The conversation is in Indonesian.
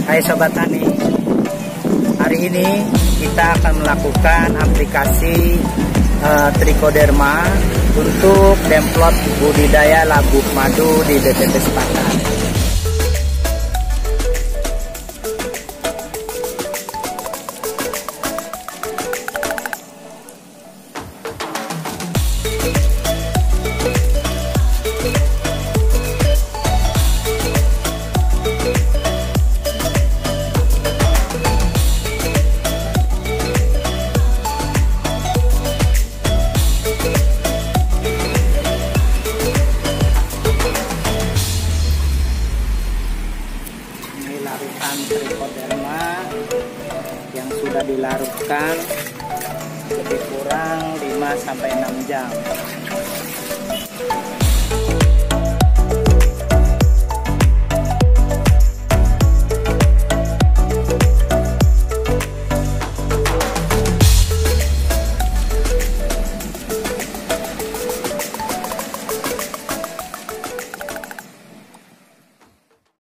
Hai Sobat Tani, hari ini kita akan melakukan aplikasi Trichoderma untuk demplot budidaya labuh madu di DTP Sepakat. Larutan Trichoderma yang sudah dilarutkan lebih kurang 5-6 jam.